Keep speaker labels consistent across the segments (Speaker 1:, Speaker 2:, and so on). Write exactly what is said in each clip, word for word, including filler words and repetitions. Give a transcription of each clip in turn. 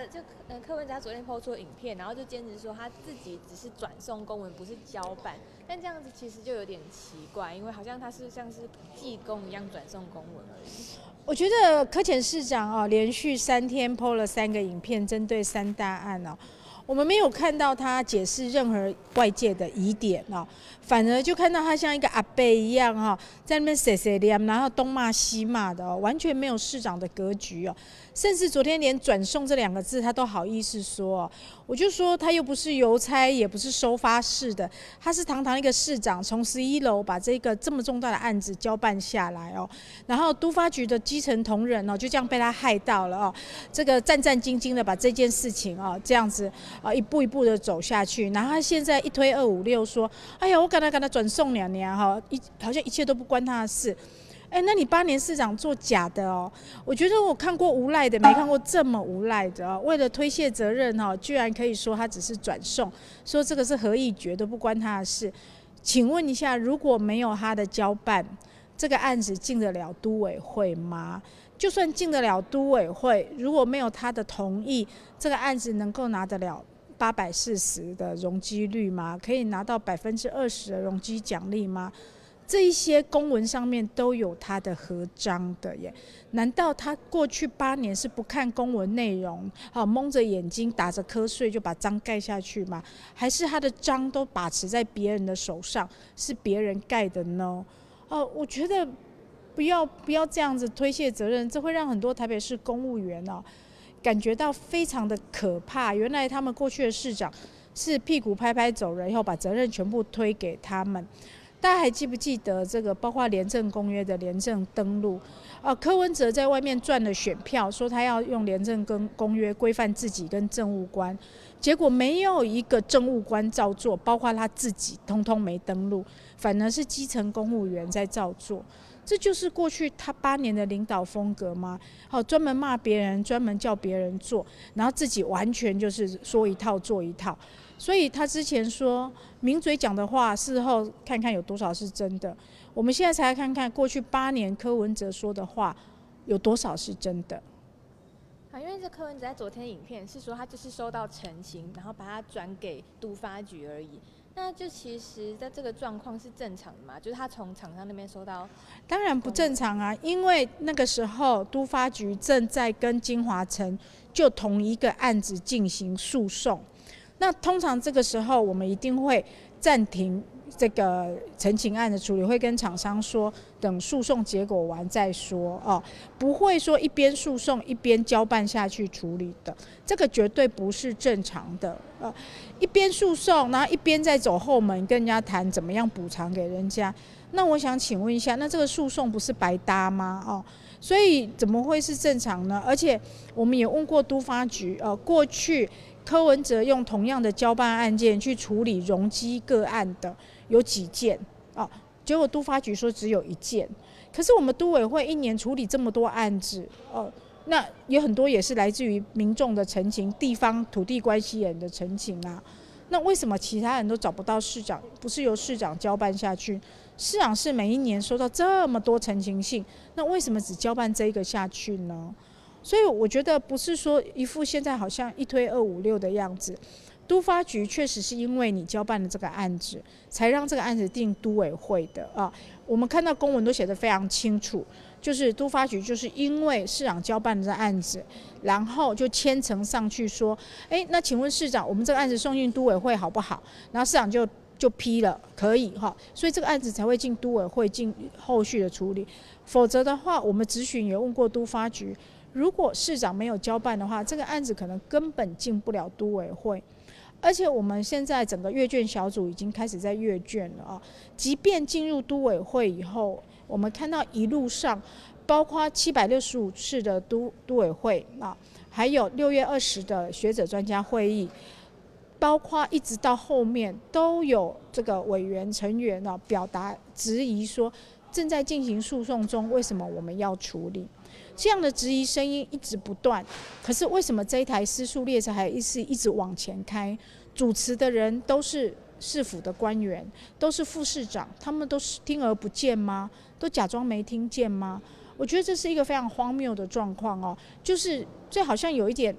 Speaker 1: 就呃柯文哲昨天 po 出影片，然后就坚持说他自己只是转送公文，不是交办。但这样子其实就有点奇怪，因为好像他是像是技工一样转送公文而已。
Speaker 2: 我觉得柯前市长啊，连续三天 po 了三个影片，针对三大案哦。我们没有看到他解释任何外界的疑点哦，反而就看到他像一个阿伯一样哈，在那边碎碎念，然后东骂西骂的哦，完全没有市长的格局哦。甚至昨天连转送这两个字他都好意思说哦，我就说他又不是邮差，也不是收发室的，他是堂堂一个市长，从十一楼把这个这么重大的案子交办下来哦，然后都发局的基层同仁哦，就这样被他害到了哦，这个战战兢兢的把这件事情哦这样子啊一步一步的走下去，然后他现在一推二五六说，哎呀我赶他赶他转送娘娘哈，一好像一切都不关他的事。哎，那你八年市长做假的哦？我觉得我看过无赖的，没看过这么无赖的哦。为了推卸责任哦，居然可以说他只是转送，说这个是合议决都不关他的事。请问一下，如果没有他的交办，这个案子进得了都委会吗？就算进得了都委会，如果没有他的同意，这个案子能够拿得了八百四十的容积率吗？可以拿到百分之二十的容积奖励吗？这一些公文上面都有他的合章的耶，难道他过去八年是不看公文内容，好蒙着眼睛打着瞌睡就把章盖下去吗？还是他的章都把持在别人的手上，是别人盖的呢？哦，我觉得不要不要这样子推卸责任，这会让很多台北市公务员哦感觉到非常的可怕。原来他们过去的市长是屁股拍拍走人以后，把责任全部推给他们。大家还记不记得这个？包括廉政公约的廉政登录，呃，柯文哲在外面赚了选票，说他要用廉政跟公约规范自己跟政务官，结果没有一个政务官照做，包括他自己，通通没登录，反而是基层公务员在照做。这就是过去他八年的领导风格吗？好，专门骂别人，专门叫别人做，然后自己完全就是说一套做一套。所以他之前说名嘴讲的话，事后看看有多少是真的。我们现在才来看看过去八年柯文哲说的话有多少是真的。
Speaker 1: 啊，因为这柯文哲在昨天的影片是说他就是收到陈情，然后把它转给都发局而已。那就其实在这个状况是正常的嘛？就是他从厂商那边收到，
Speaker 2: 当然不正常啊，因为那个时候都发局正在跟金华城就同一个案子进行诉讼。那通常这个时候，我们一定会暂停这个陈情案的处理，会跟厂商说，等诉讼结果完再说哦，不会说一边诉讼一边交办下去处理的，这个绝对不是正常的。呃，一边诉讼，然后一边再走后门跟人家谈怎么样补偿给人家。那我想请问一下，那这个诉讼不是白搭吗？哦，所以怎么会是正常呢？而且我们也问过都发局，呃，过去柯文哲用同样的交办案件去处理容积个案的有几件啊？结果都发局说只有一件。可是我们都委会一年处理这么多案子，哦，那有很多也是来自于民众的陈情、地方土地关系人的陈情啊。那为什么其他人都找不到市长？不是由市长交办下去？市长是每一年收到这么多陈情信，那为什么只交办这一个下去呢？所以我觉得不是说一副现在好像一推二五六的样子，都发局确实是因为你交办了这个案子，才让这个案子定都委会的啊。我们看到公文都写得非常清楚，就是都发局就是因为市长交办了这案子，然后就牵呈上去说，哎，那请问市长，我们这个案子送进都委会好不好？然后市长就就批了，可以哈，所以这个案子才会进都委会进后续的处理。否则的话，我们质询也问过都发局。如果市长没有交办的话，这个案子可能根本进不了都委会。而且我们现在整个阅卷小组已经开始在阅卷了啊，即便进入都委会以后，我们看到一路上，包括七百六十五次的都都委会啊，还有六月二十的学者专家会议，包括一直到后面都有这个委员成员啊表达质疑说，正在进行诉讼中，为什么我们要处理？这样的质疑声音一直不断，可是为什么这一台失速列车还一直一直往前开？主持的人都是市府的官员，都是副市长，他们都是听而不见吗？都假装没听见吗？我觉得这是一个非常荒谬的状况哦，就是这好像有一点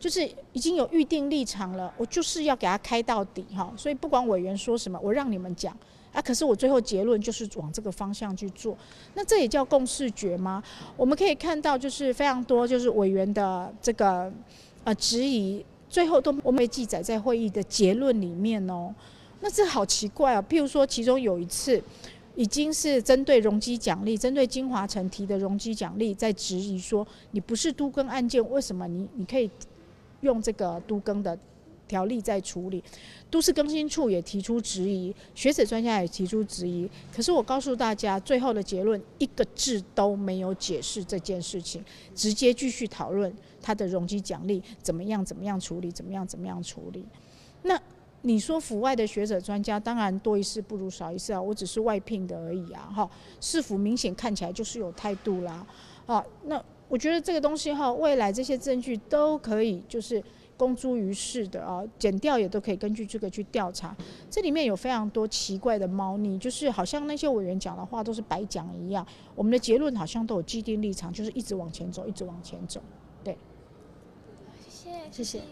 Speaker 2: 就是已经有预定立场了，我就是要给他开到底哈。所以不管委员说什么，我让你们讲啊，可是我最后结论就是往这个方向去做。那这也叫共识决吗？我们可以看到，就是非常多就是委员的这个呃质疑，最后都我们被记载在会议的结论里面哦。那这好奇怪啊！譬如说，其中有一次。已经是针对容积奖励，针对金华城提的容积奖励，在质疑说，你不是都更案件，为什么你你可以用这个都更的条例在处理？都市更新处也提出质疑，学者专家也提出质疑。可是我告诉大家，最后的结论一个字都没有解释这件事情，直接继续讨论他的容积奖励怎么样怎么样处理，怎么样怎么样处理。那你说府外的学者专家，当然多一事不如少一事啊，我只是外聘的而已啊，哈，市府明显看起来就是有态度啦，啊，那我觉得这个东西哈，未来这些证据都可以就是公诸于世的啊，检调也都可以根据这个去调查，这里面有非常多奇怪的猫腻，就是好像那些委员讲的话都是白讲一样，我们的结论好像都有既定立场，就是一直往前走，一直往前走，对。
Speaker 1: 谢谢，
Speaker 2: 谢谢。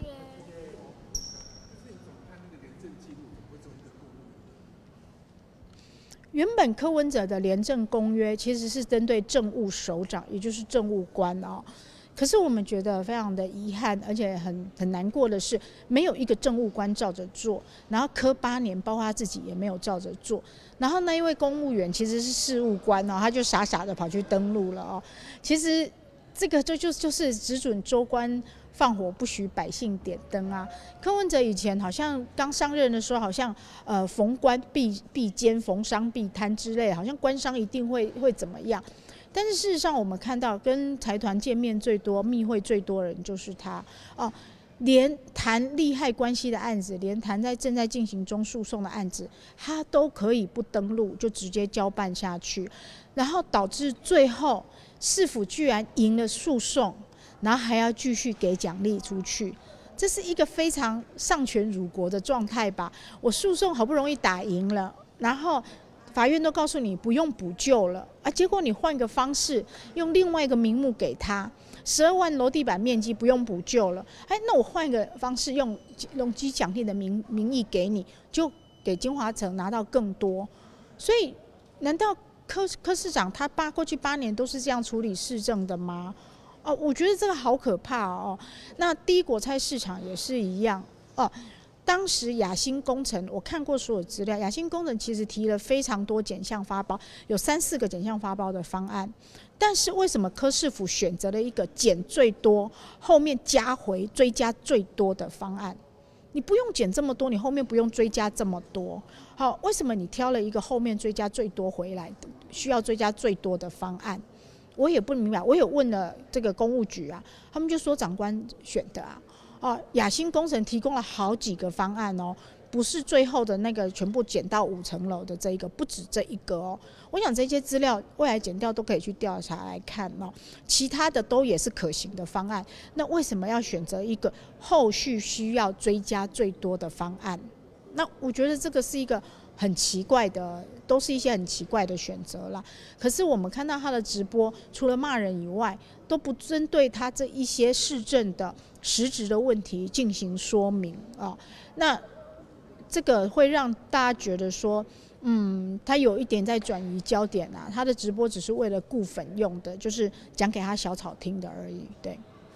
Speaker 2: 原本柯文哲的廉政公约其实是针对政务首长，也就是政务官哦。可是我们觉得非常的遗憾，而且很很难过的是，没有一个政务官照着做，然后柯八年，包括他自己也没有照着做。然后那一位公务员其实是事务官哦，他就傻傻的跑去登录了哦。其实这个就就就是只准州官放火，不许百姓点灯啊！柯文哲以前好像刚上任的时候，好像呃逢官必必奸，逢商必贪之类，好像官商一定会会怎么样。但是事实上，我们看到跟财团见面最多、密会最多的人就是他哦。连谈利害关系的案子，连谈在正在进行中诉讼的案子，他都可以不登录就直接交办下去，然后导致最后市府居然赢了诉讼。然后还要继续给奖励出去，这是一个非常丧权辱国的状态吧？我诉讼好不容易打赢了，然后法院都告诉你不用补救了啊，结果你换个方式，用另外一个名目给他十二万楼地板面积不用补救了，哎，那我换一个方式用容积奖励的名名义给你，就给金华城拿到更多，所以难道柯柯市长他八过去八年都是这样处理市政的吗？哦，我觉得这个好可怕哦。那第一果菜市场也是一样哦。当时雅兴工程，我看过所有资料，雅兴工程其实提了非常多减项发包，有三四个减项发包的方案。但是为什么柯市府选择了一个减最多，后面加回追加最多的方案？你不用减这么多，你后面不用追加这么多。好，为什么你挑了一个后面追加最多回来的，需要追加最多的方案？我也不明白，我有问了这个公务局啊，他们就说长官选的啊。哦，雅兴工程提供了好几个方案哦，不是最后的那个全部减到五层楼的这一个，不止这一个哦。我想这些资料未来检调都可以去调查来看哦，其他的都也是可行的方案。那为什么要选择一个后续需要追加最多的方案？那我觉得这个是一个很奇怪的，都是一些很奇怪的选择啦。可是我们看到他的直播，除了骂人以外，都不针对他这一些市政的实质的问题进行说明啊。那这个会让大家觉得说，嗯，他有一点在转移焦点啊。他的直播只是为了顾粉用的，就是讲给他小草听的而已，对。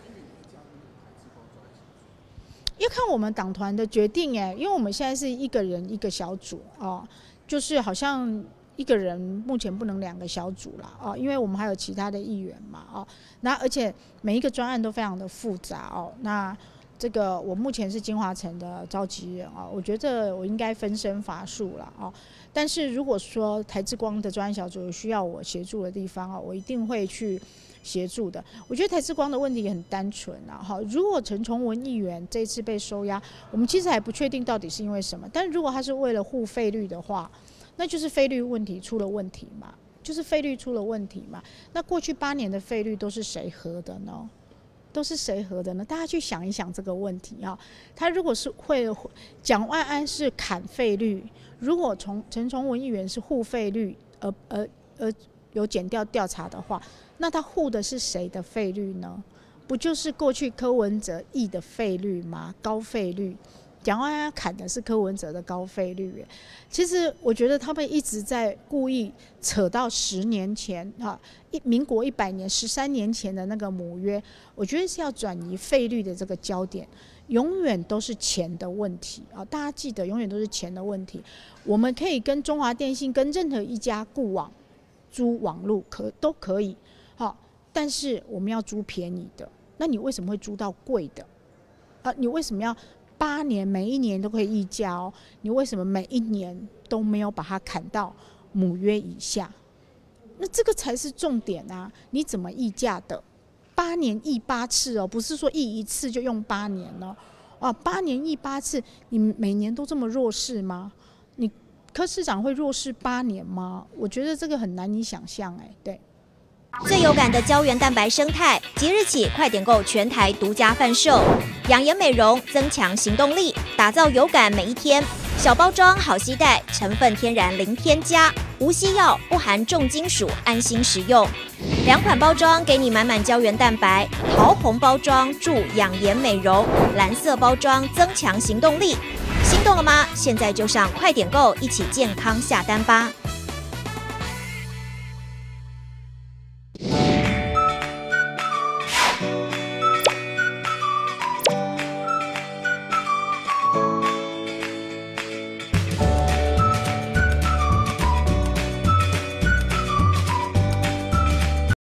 Speaker 2: 要看我们党团的决定哎，因为我们现在是一个人一个小组哦，就是好像一个人目前不能两个小组啦哦，因为我们还有其他的议员嘛哦，那而且每一个专案都非常的复杂哦，那这个我目前是金华城的召集人哦，我觉得我应该分身乏术了哦，但是如果说台之光的专案小组有需要我协助的地方哦，我一定会去协助的。我觉得台之光的问题也很单纯啊，好，如果陈崇文议员这次被收押，我们其实还不确定到底是因为什么，但如果他是为了护费率的话，那就是费率问题出了问题嘛，就是费率出了问题嘛。那过去八年的费率都是谁核的呢？都是谁核的呢？大家去想一想这个问题啊。他如果是会蒋万安是砍费率，如果从陈崇文议员是护费率，而而而有检调调查的话，那他护的是谁的费率呢？ 不就是过去柯文哲议的费率吗？高费率，蒋万安砍的是柯文哲的高费率。其实我觉得他们一直在故意扯到十年前啊，一民国一百年十三年前的那个母约，我觉得是要转移费率的这个焦点，永远都是钱的问题啊！大家记得，永远都是钱的问题。我们可以跟中华电信、跟任何一家固网租网路可都可以，好，但是我们要租便宜的。那你为什么会租到贵的？啊，你为什么要八年每一年都可以议价哦？你为什么每一年都没有把它砍到母约以下？那这个才是重点啊！你怎么议价的？八年议八次哦，不是说议一次就用八年哦。啊，八年议八次，你每年都这么弱势吗？你柯市长会弱势八年吗？我觉得这个很难以想象哎，对。
Speaker 3: 最有感的胶原蛋白生态，即日起快点购全台独家贩售，养颜美容，增强行动力，打造有感每一天。小包装好携带，成分天然零添加，无西药，不含重金属，安心食用。两款包装给你满满胶原蛋白，桃红包装助养颜美容，蓝色包装增强行动力。心动了吗？现在就上快点购，一起健康下单吧！